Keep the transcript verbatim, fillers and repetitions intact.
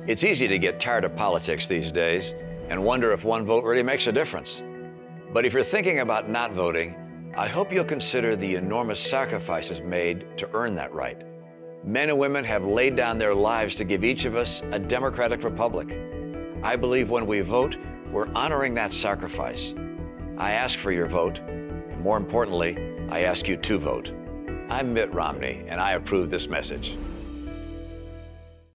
It's easy to get tired of politics these days and wonder if one vote really makes a difference. But if you're thinking about not voting, I hope you'll consider the enormous sacrifices made to earn that right. Men and women have laid down their lives to give each of us a democratic republic. I believe when we vote, we're honoring that sacrifice. I ask for your vote. And more importantly, I ask you to vote. I'm Mitt Romney, and I approve this message.